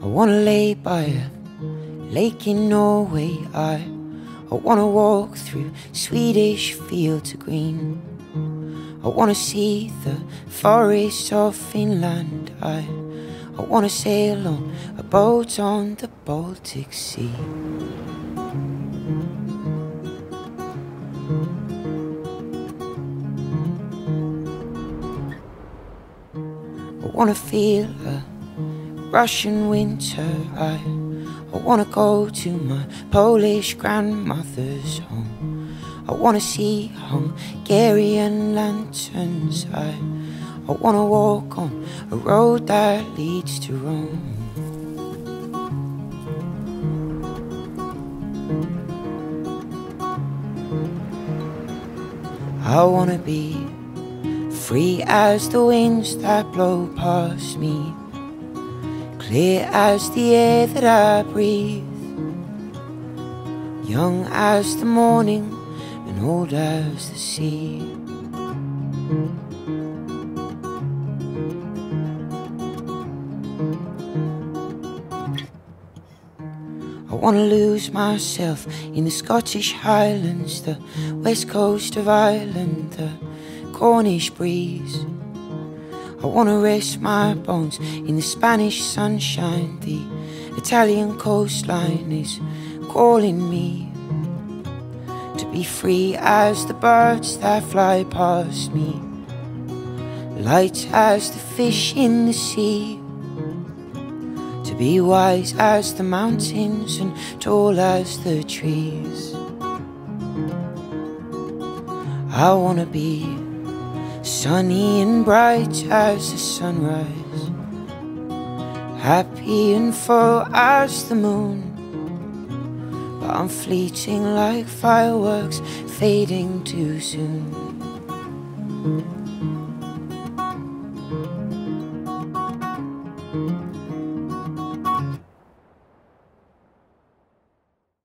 wanna lay by a lake in Norway. I wanna walk through Swedish fields of green. I wanna see the forests of Finland. I wanna sail on a boat on the Baltic Sea. I wanna feel a Russian winter. I wanna go to my Polish grandmother's home. I wanna see Hungarian lanterns. I wanna walk on a road that leads to Rome. I wanna be free as the winds that blow past me, clear as the air that I breathe, young as the morning and old as the sea. I wanna lose myself in the Scottish Highlands, the west coast of Ireland, the Cornish breeze. I wanna rest my bones in the Spanish sunshine. The Italian coastline is calling me to be free as the birds that fly past me, light as the fish in the sea, to be wise as the mountains and tall as the trees. I wanna be sunny and bright as the sunrise, happy and full as the moon, but I'm fleeting like fireworks fading too soon.